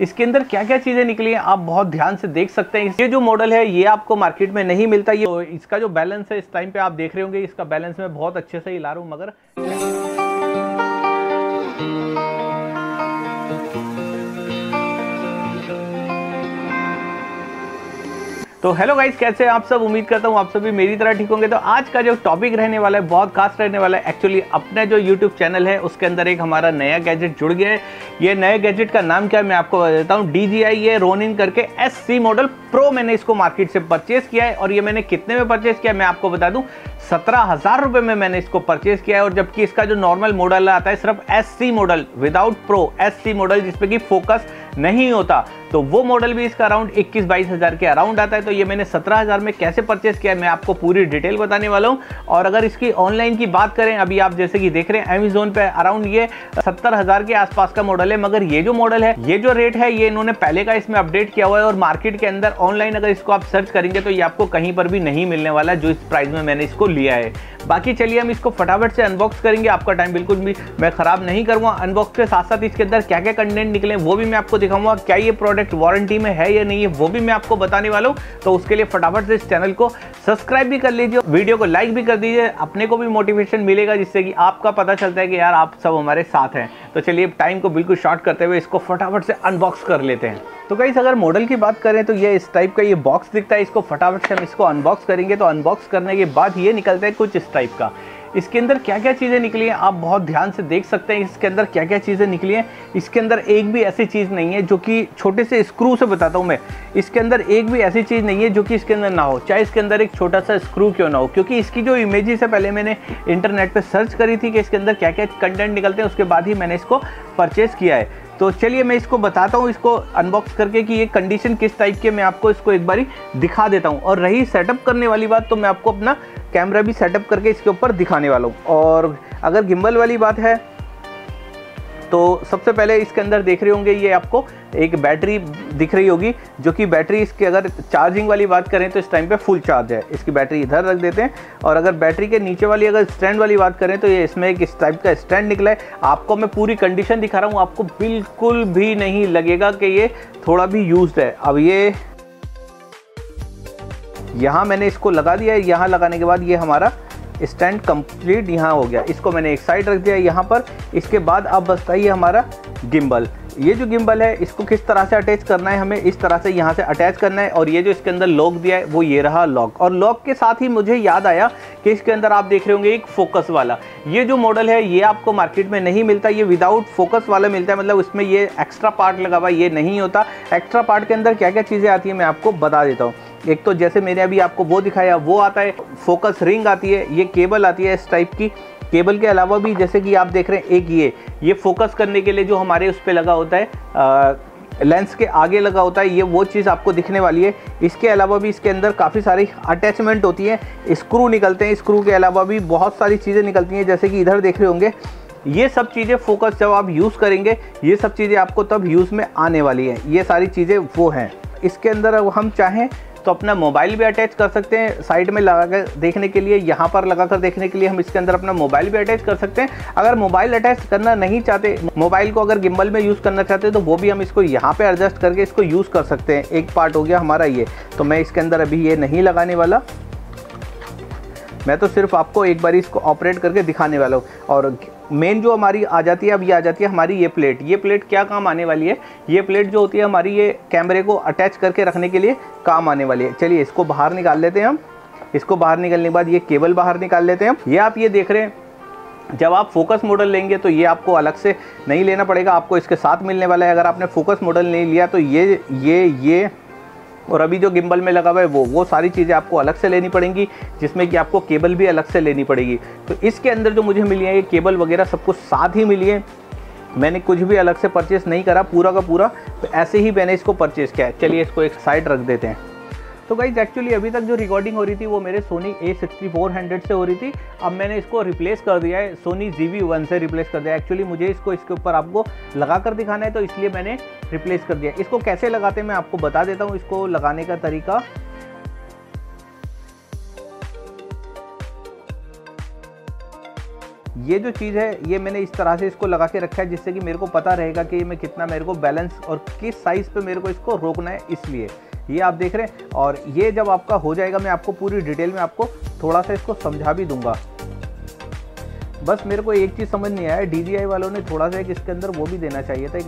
इसके अंदर क्या क्या चीज़ें निकली हैं आप बहुत ध्यान से देख सकते हैं। ये जो मॉडल है ये आपको मार्केट में नहीं मिलता। ये इसका जो बैलेंस है इस टाइम पे आप देख रहे होंगे, इसका बैलेंस मैं बहुत अच्छे से हिला रहा हूँ मगर तो हेलो गाइस, कैसे हैं आप सब। उम्मीद करता हूँ आप सभी मेरी तरह ठीक होंगे। तो आज का जो टॉपिक रहने वाला है बहुत खास रहने वाला है। एक्चुअली अपने जो यूट्यूब चैनल है उसके अंदर एक हमारा नया गैजेट जुड़ गया है। ये नए गैजेट का नाम क्या है मैं आपको बता देता हूँ। DJI ये रोनिन करके SC मॉडल प्रो मैंने इसको मार्केट से परचेज किया है। और ये मैंने कितने में परचेज किया मैं आपको बता दूं, 17,000 रुपये में मैंने इसको परचेज किया है। और जबकि इसका जो नॉर्मल मॉडल आता है सिर्फ SC model without pro, SC model जिसपे कि फोकस नहीं होता, तो वो मॉडल भी इसका अराउंड 21-22 हज़ार के अराउंड आता है। तो ये मैंने 17,000 में कैसे परचेस किया है मैं आपको पूरी डिटेल बताने वाला हूँ। और अगर इसकी ऑनलाइन की बात करें, अभी आप जैसे कि देख रहे हैं अमेज़न पे अराउंड ये 70,000 के आसपास का मॉडल है। मगर ये जो मॉडल है, ये जो रेट है, ये इन्होंने पहले का इसमें अपडेट किया हुआ है। और मार्केट के अंदर ऑनलाइन अगर इसको आप सर्च करेंगे तो ये आपको कहीं पर भी नहीं मिलने वाला जो इस प्राइस में मैंने इसको लिया है। बाकी चलिए हम इसको फटाफट से अनबॉक्स करेंगे। आपका टाइम बिल्कुल भी मैं खराब नहीं करूँगा। अनबॉक्स के साथ साथ इसके अंदर क्या क्या कंटेंट निकले वो भी मैं आपको दिखाऊंगा। क्या ये प्रोडक्ट वारंटी में है या नहीं है वो भी मैं आपको बताने वाला हूँ। तो उसके लिए फटाफट से इस चैनल को सब्सक्राइब भी कर लीजिए, वीडियो को लाइक भी कर दीजिए। अपने को भी मोटिवेशन मिलेगा जिससे कि आपका पता चलता है कि यार आप सब हमारे साथ हैं। तो चलिए टाइम को बिल्कुल शॉर्ट करते हुए इसको फटाफट से अनबॉक्स कर लेते हैं। तो गाइस अगर मॉडल की बात करें तो ये इस टाइप का ये बॉक्स दिखता है। इसको फटाफट से हम इसको अनबॉक्स करेंगे। तो अनबॉक्स करने के बाद ये निकलता है कुछ इस टाइप का। इसके अंदर क्या क्या चीज़ें निकली हैं आप बहुत ध्यान से देख सकते हैं। इसके अंदर क्या क्या चीज़ें निकली हैं, इसके अंदर एक भी ऐसी चीज़ नहीं है जो कि छोटे से स्क्रू से बताता हूँ मैं। इसके अंदर एक भी ऐसी चीज़ नहीं है जो कि इसके अंदर ना हो, चाहे इसके अंदर एक छोटा सा स्क्रू क्यों ना हो। क्योंकि इसकी जो इमेजेस है पहले मैंने इंटरनेट पर सर्च करी थी कि इसके अंदर क्या क्या कंटेंट निकलते हैं, उसके बाद ही मैंने इसको परचेज़ किया है। तो चलिए मैं इसको बताता हूँ इसको अनबॉक्स करके कि ये कंडीशन किस टाइप के, मैं आपको इसको एक बारी दिखा देता हूँ। और रही सेटअप करने वाली बात तो मैं आपको अपना कैमरा भी सेटअप करके इसके ऊपर दिखाने वाला हूँ। और अगर गिम्बल वाली बात है तो सबसे पहले इसके अंदर देख रहे होंगे ये आपको एक बैटरी दिख रही होगी, जो कि बैटरी इसकी अगर चार्जिंग वाली बात करें तो इस टाइम पे फुल चार्ज है। इसकी बैटरी इधर रख देते हैं। और अगर बैटरी के नीचे वाली अगर स्टैंड वाली बात करें तो ये इसमें एक इस टाइप का स्टैंड निकला है। आपको मैं पूरी कंडीशन दिखा रहा हूँ, आपको बिल्कुल भी नहीं लगेगा कि ये थोड़ा भी यूज्ड है। अब ये यहाँ मैंने इसको लगा दिया है। यहाँ लगाने के बाद ये हमारा स्टैंड कंप्लीट यहाँ हो गया। इसको मैंने एक साइड रख दिया यहाँ पर। इसके बाद अब बचता है ये हमारा गिम्बल। ये जो गिम्बल है इसको किस तरह से अटैच करना है, हमें इस तरह से यहाँ से अटैच करना है। और ये जो इसके अंदर लॉक दिया है वो ये रहा लॉक। और लॉक के साथ ही मुझे याद आया कि इसके अंदर आप देख रहे होंगे एक फोकस वाला। ये जो मॉडल है ये आपको मार्केट में नहीं मिलता, ये विदाउट फोकस वाला मिलता है। मतलब इसमें ये एक्स्ट्रा पार्ट लगा हुआ ये नहीं होता। एक्स्ट्रा पार्ट के अंदर क्या क्या चीज़ें आती है मैं आपको बता देता हूँ। एक तो जैसे मैंने अभी आपको वो दिखाया वो आता है, फोकस रिंग आती है, ये केबल आती है इस टाइप की। केबल के अलावा भी जैसे कि आप देख रहे हैं एक ये फोकस करने के लिए जो हमारे उस पर लगा होता है लेंस के आगे लगा होता है, ये वो चीज़ आपको दिखने वाली है। इसके अलावा भी इसके अंदर काफ़ी सारी अटैचमेंट होती है, स्क्रू निकलते हैं। स्क्रू के अलावा भी बहुत सारी चीज़ें निकलती हैं, जैसे कि इधर देख रहे होंगे। ये सब चीज़ें फोकस जब आप यूज़ करेंगे ये सब चीज़ें आपको तब यूज़ में आने वाली हैं। ये सारी चीज़ें वो हैं। इसके अंदर अब हम चाहें तो अपना मोबाइल भी अटैच कर सकते हैं साइड में लगा कर देखने के लिए। यहाँ पर लगा कर देखने के लिए हम इसके अंदर अपना मोबाइल भी अटैच कर सकते हैं। अगर मोबाइल अटैच करना नहीं चाहते, मोबाइल को अगर गिम्बल में यूज़ करना चाहते हैं तो वो भी हम इसको यहाँ पे एडजस्ट करके इसको यूज़ कर सकते हैं। एक पार्ट हो गया हमारा ये। तो मैं इसके अंदर अभी ये नहीं लगाने वाला, मैं तो सिर्फ आपको एक बार इसको ऑपरेट करके दिखाने वाला हूँ। और मेन जो हमारी आ जाती है, अब ये आ जाती है हमारी ये प्लेट। ये प्लेट क्या काम आने वाली है, ये प्लेट जो होती है हमारी ये कैमरे को अटैच करके रखने के लिए काम आने वाली है। चलिए इसको बाहर निकाल लेते हैं हम। इसको बाहर निकालने के बाद ये केबल बाहर निकाल लेते हैं हम। ये आप ये देख रहे हैं, जब आप फोकस मॉडल लेंगे तो ये आपको अलग से नहीं लेना पड़ेगा, आपको इसके साथ मिलने वाला है। अगर आपने फोकस मॉडल नहीं लिया तो ये और अभी जो गिम्बल में लगा हुआ है वो सारी चीज़ें आपको अलग से लेनी पड़ेंगी, जिसमें कि आपको केबल भी अलग से लेनी पड़ेगी। तो इसके अंदर जो मुझे मिली है ये केबल वगैरह सब कुछ साथ ही मिली है। मैंने कुछ भी अलग से परचेस नहीं करा, पूरा का पूरा तो ऐसे ही मैंने इसको परचेस किया है। चलिए इसको एक साइड रख देते हैं। तो गाइज एक्चुअली अभी तक जो रिकॉर्डिंग हो रही थी वो मेरे सोनी A6400 से हो रही थी। अब मैंने इसको रिप्लेस कर दिया है, सोनी ZV-1 से रिप्लेस कर दिया है। एक्चुअली मुझे इसको इसके ऊपर आपको लगा कर दिखाना है तो इसलिए मैंने रिप्लेस कर दिया। इसको कैसे लगाते हैं मैं आपको बता देता हूँ। इसको लगाने का तरीका, ये जो चीज़ है ये मैंने इस तरह से इसको लगा के रखा है जिससे कि मेरे को पता रहेगा कि मैं कितना मेरे को बैलेंस और किस साइज़ पे मेरे को इसको रोकना है, इसलिए ये आप देख रहे हैं। और ये जब आपका हो जाएगा मैं आपको पूरी डिटेल में आपको थोड़ा सा इसको समझा भी दूंगा। बस मेरे को एक चीज़ समझ नहीं आया, DJI वालों ने थोड़ा सा एक इसके अंदर वो भी देना चाहिए था,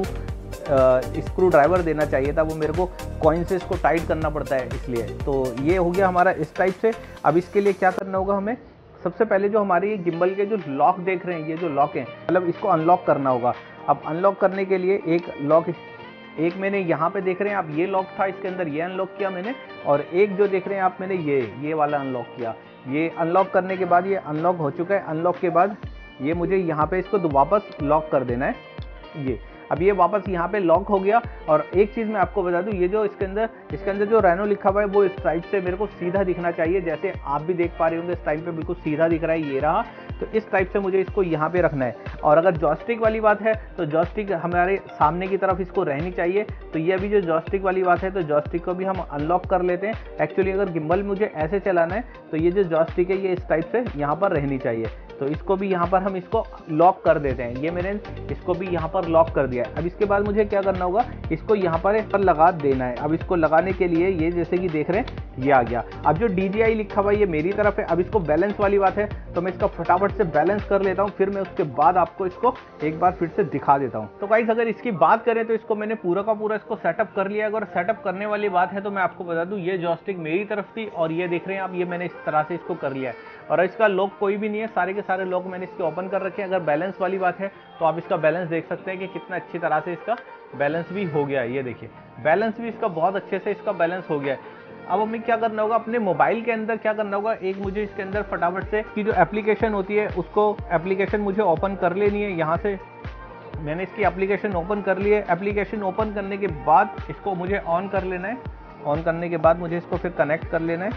एक स्क्रू ड्राइवर देना चाहिए था, वो मेरे को कॉइन से इसको टाइट करना पड़ता है इसलिए। तो ये हो गया हमारा इस टाइप से। अब इसके लिए क्या करना होगा हमें, सबसे पहले जो हमारे ये गिम्बल के जो लॉक देख रहे हैं, ये जो लॉक हैं मतलब इसको अनलॉक करना होगा। अब अनलॉक करने के लिए एक लॉक, एक मैंने यहाँ पे देख रहे हैं आप ये लॉक था, इसके अंदर ये अनलॉक किया मैंने, और एक जो देख रहे हैं आप मैंने ये वाला अनलॉक किया। ये अनलॉक करने के बाद ये अनलॉक हो चुका है। अनलॉक के बाद ये मुझे यहाँ पे इसको वापस लॉक कर देना है। ये अब ये वापस यहाँ पे लॉक हो गया। और एक चीज़ मैं आपको बता दूँ, ये जो इसके अंदर जो रेनो लिखा हुआ है वो इस टाइप से मेरे को सीधा दिखना चाहिए, जैसे आप भी देख पा रहे होंगे इस टाइप पे बिल्कुल सीधा दिख रहा है, ये रहा। तो इस टाइप से मुझे इसको यहाँ पे रखना है। और अगर जॉयस्टिक वाली बात है तो जॉयस्टिक हमारे सामने की तरफ इसको रहनी चाहिए। तो ये अभी जो जॉयस्टिक वाली बात है तो जॉयस्टिक को भी हम अनलॉक कर लेते हैं। एक्चुअली अगर गिम्बल मुझे ऐसे चलाना है तो ये जो जॉयस्टिक है ये इस टाइप से यहाँ पर रहनी चाहिए। तो इसको भी यहाँ पर हम इसको लॉक कर देते हैं। ये मैंने इसको भी यहाँ पर लॉक कर दिया है। अब इसके बाद मुझे क्या करना होगा, इसको यहाँ पर लगा देना है। अब इसको लगाने के लिए ये जैसे कि देख रहे हैं ये आ गया। अब जो DJI लिखा हुआ है ये मेरी तरफ है। अब इसको बैलेंस वाली बात है तो मैं इसका फटाफट से बैलेंस कर लेता हूँ, फिर मैं उसके बाद आपको इसको एक बार फिर से दिखा देता हूँ। तो गाइस अगर इसकी बात करें तो इसको मैंने पूरा का पूरा इसको सेटअप कर लिया। अगर सेटअप करने वाली बात है तो मैं आपको बता दूँ ये जॉयस्टिक मेरी तरफ थी और ये देख रहे हैं आप, ये मैंने इस तरह से इसको कर लिया है। और इसका लॉक कोई भी नहीं है, सारे के सारे लॉक मैंने इसके ओपन कर रखे हैं। अगर बैलेंस वाली बात है तो आप इसका बैलेंस देख सकते हैं कि कितना अच्छी तरह से इसका बैलेंस भी हो गया है। ये देखिए बैलेंस भी इसका बहुत अच्छे से इसका बैलेंस हो गया है। अब हमें क्या करना होगा, अपने मोबाइल के अंदर क्या करना होगा, एक मुझे इसके अंदर फटाफट से की जो एप्लीकेशन होती है उसको एप्लीकेशन मुझे ओपन कर लेनी है। यहाँ से मैंने इसकी एप्लीकेशन ओपन कर ली है। एप्लीकेशन ओपन करने के बाद इसको मुझे ऑन कर लेना है। ऑन करने के बाद मुझे इसको फिर कनेक्ट कर लेना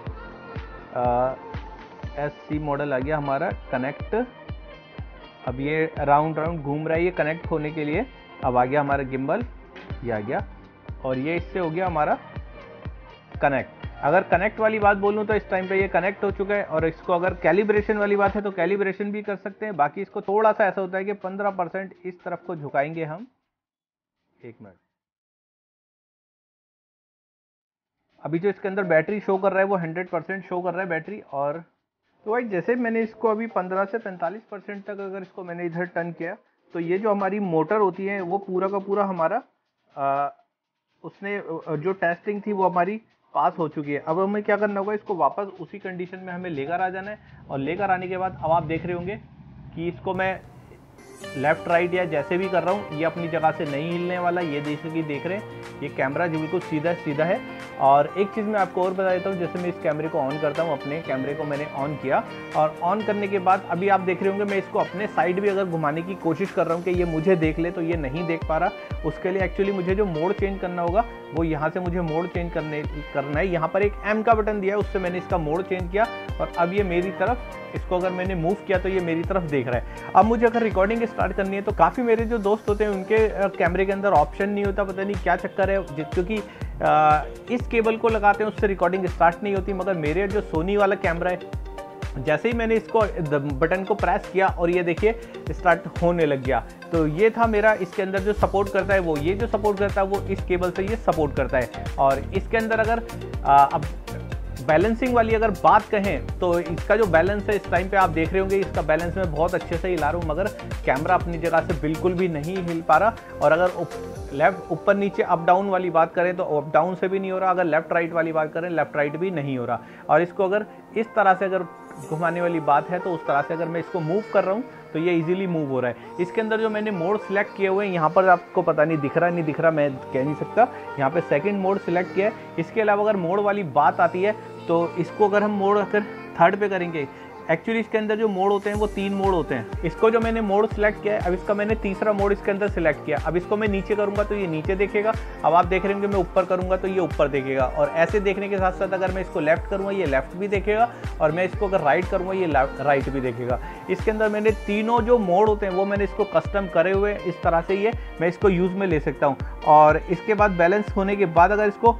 है। SC मॉडल आ गया हमारा कनेक्ट। अब ये राउंड घूम रहा है ये कनेक्ट होने के लिए। अब आ गया हमारा गिम्बल, ये आ गया और ये इससे हो गया हमारा कनेक्ट। अगर कनेक्ट वाली बात बोलूँ तो इस टाइम पे ये कनेक्ट हो चुका है। और इसको अगर कैलिब्रेशन वाली बात है तो कैलिब्रेशन भी कर सकते हैं। बाकी इसको थोड़ा सा ऐसा होता है कि 15% इस तरफ को झुकाएंगे हम। एक मिनट, अभी जो इसके अंदर बैटरी शो कर रहा है वो 100% शो कर रहा है बैटरी। और तो भाई जैसे मैंने इसको अभी 15 से 45% तक अगर इसको मैंने इधर टर्न किया तो ये जो हमारी मोटर होती है वो पूरा का पूरा हमारा उसने जो टेस्टिंग थी वो हमारी पास हो चुकी है। अब हमें क्या करना होगा, इसको वापस उसी कंडीशन में हमें लेकर आ जाना है। और लेकर आने के बाद अब आप देख रहे होंगे कि इसको मैं लेफ्ट राइट या जैसे भी कर रहा हूँ ये अपनी जगह से नहीं हिलने वाला। ये देख रहे हैं ये कैमरा जो बिल्कुल सीधा है। और एक चीज़ मैं आपको और बता देता हूँ, जैसे मैं इस कैमरे को ऑन करता हूँ, अपने कैमरे को मैंने ऑन किया और ऑन करने के बाद अभी आप देख रहे होंगे मैं इसको अपने साइड भी अगर घुमाने की कोशिश कर रहा हूँ कि ये मुझे देख ले, तो ये नहीं देख पा रहा। उसके लिए एक्चुअली मुझे जो मोड चेंज करना होगा वो यहाँ से मुझे मोड चेंज करना है। यहाँ पर एक M का बटन दिया है, उससे मैंने इसका मोड चेंज किया और अब ये मेरी तरफ, इसको अगर मैंने मूव किया तो ये मेरी तरफ देख रहा है। अब मुझे अगर रिकॉर्डिंग स्टार्ट करनी है तो काफ़ी मेरे जो दोस्त होते हैं उनके कैमरे के अंदर ऑप्शन नहीं होता, पता नहीं क्या चक्कर है, क्योंकि इस केबल को लगाते हैं उससे रिकॉर्डिंग स्टार्ट नहीं होती। मगर मेरे जो सोनी वाला कैमरा है, जैसे ही मैंने इसको बटन को प्रेस किया और ये देखिए स्टार्ट होने लग गया। तो ये था मेरा, इसके अंदर जो सपोर्ट करता है वो ये जो सपोर्ट करता है वो इस केबल से ये सपोर्ट करता है। और इसके अंदर अगर अब बैलेंसिंग वाली अगर बात कहें तो इसका जो बैलेंस है इस टाइम पे आप देख रहे होंगे, इसका बैलेंस मैं बहुत अच्छे से हिला रहा हूँ मगर कैमरा अपनी जगह से बिल्कुल भी नहीं हिल पा रहा। और अगर लेफ्ट ऊपर नीचे अप डाउन वाली बात करें तो अप डाउन से भी नहीं हो रहा, अगर लेफ्ट राइट वाली बात करें लेफ्ट राइट भी नहीं हो रहा। और इसको अगर इस तरह से अगर घुमाने वाली बात है तो उस तरह से अगर मैं इसको मूव कर रहा हूँ तो ये इजीली मूव हो रहा है। इसके अंदर जो मैंने मोड सिलेक्ट किए हुए हैं, यहाँ पर आपको पता नहीं दिख रहा मैं कह नहीं सकता, यहाँ पे सेकंड मोड सिलेक्ट किया है। इसके अलावा अगर मोड वाली बात आती है तो इसको अगर हम मोड अगर थर्ड पे करेंगे, एक्चुअली इसके अंदर जो मोड होते हैं वो 3 मोड होते हैं। इसको जो मैंने मोड सिलेक्ट किया है, अब इसका मैंने तीसरा मोड इसके अंदर सिलेक्ट किया। अब इसको मैं नीचे करूंगा तो ये नीचे देखेगा। अब आप देख रहे होंगे मैं ऊपर करूंगा तो ये ऊपर देखेगा। और ऐसे देखने के साथ साथ अगर मैं इसको लेफ्ट करूंगा ये लेफ्ट भी देखेगा, और मैं इसको अगर राइट करूंगा ये राइट भी देखेगा। इसके अंदर मैंने तीनों जो मोड होते हैं वो मैंने इसको कस्टम करे हुए, इस तरह से ये मैं इसको यूज़ में ले सकता हूँ। और इसके बाद बैलेंस होने के बाद अगर इसको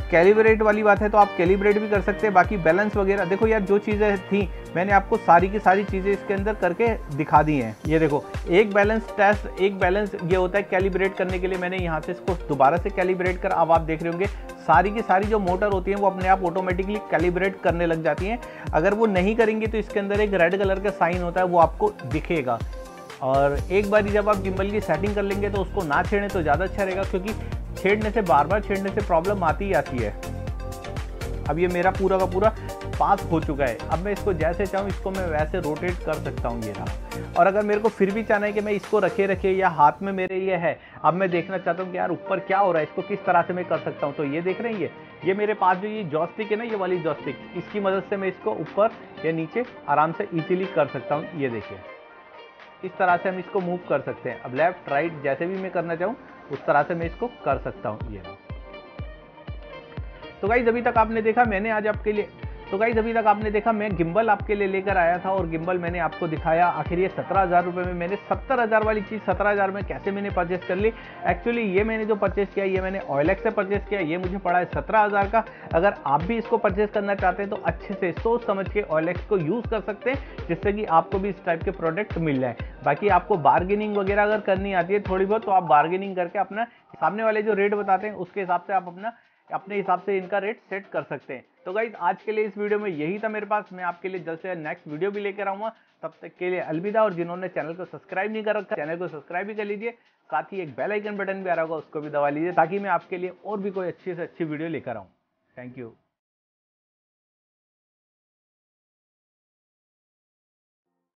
कैलिब्रेट वाली बात है तो आप कैलिब्रेट भी कर सकते हैं। बाकी बैलेंस वगैरह देखो यार, जो चीज़ें थी मैंने आपको सारी की सारी चीज़ें इसके अंदर करके दिखा दी हैं। ये देखो, एक बैलेंस टेस्ट, एक बैलेंस ये होता है कैलिब्रेट करने के लिए। मैंने यहाँ से इसको दोबारा से कैलिब्रेट कर, अब आप देख रहे होंगे सारी की सारी जो मोटर होती हैं वो अपने आप ऑटोमेटिकली कैलिब्रेट करने लग जाती हैं। अगर वो नहीं करेंगी तो इसके अंदर एक रेड कलर का साइन होता है, वो आपको दिखेगा। और एक बार जब आप गिम्बल की सेटिंग कर लेंगे तो उसको ना छेड़ें तो ज़्यादा अच्छा रहेगा, क्योंकि छेड़ने से, बार बार छेड़ने से प्रॉब्लम आती ही आती है। अब ये मेरा पूरा का पूरा पास हो चुका है। अब मैं इसको जैसे चाहूँ इसको मैं वैसे रोटेट कर सकता हूँ, ये रहा। और अगर मेरे को फिर भी चाहना है कि मैं इसको रखे रखे या हाथ में मेरे ये है, अब मैं देखना चाहता हूँ कि यार ऊपर क्या हो रहा है, इसको किस तरह से मैं कर सकता हूँ, तो ये देख रहे हैं ये मेरे पास जो ये जॉयस्टिक है ना, ये वाली जॉयस्टिक, इसकी मदद से मैं इसको ऊपर या नीचे आराम से ईजिली कर सकता हूँ। ये देखिए, इस तरह से हम इसको मूव कर सकते हैं। अब लेफ्ट राइट जैसे भी मैं करना चाहूँ उस तरह से मैं इसको कर सकता हूँ। ये तो गाइस अभी तक आपने देखा मैंने आज आपके लिए, तो गाइस अभी तक आपने देखा मैं गिम्बल आपके लिए लेकर आया था, और गिम्बल मैंने आपको दिखाया। आखिर ये 17,000 रुपये में मैंने 70,000 वाली चीज़ 17,000 में कैसे मैंने परचेस कर ली। एक्चुअली ये मैंने जो परचेस किया ये मैंने OLX से परचेस किया, ये मुझे पड़ा है 17,000 का। अगर आप भी इसको परचेस करना चाहते हैं तो अच्छे से सोच समझ के OLX को यूज़ कर सकते हैं, जिससे कि आपको भी इस टाइप के प्रोडक्ट मिल जाए। बाकी आपको बार्गेनिंग वगैरह अगर करनी आती है थोड़ी बहुत, तो आप बार्गेनिंग करके अपना सामने वाले जो रेट बताते हैं उसके हिसाब से आप अपने हिसाब से इनका रेट सेट कर सकते हैं। तो गाइज आज के लिए इस वीडियो में यही था मेरे पास। मैं आपके लिए जल्द से नेक्स्ट वीडियो भी लेकर आऊँगा। तब तक के लिए अलविदा। और जिन्होंने चैनल को सब्सक्राइब नहीं कर रखा, चैनल को सब्सक्राइब भी कर लीजिए। साथ ही एक बेल आइकन बटन भी आ रहा होगा, उसको भी दबा लीजिए, ताकि मैं आपके लिए और भी कोई अच्छी से अच्छी वीडियो लेकर आऊँ। Thank you.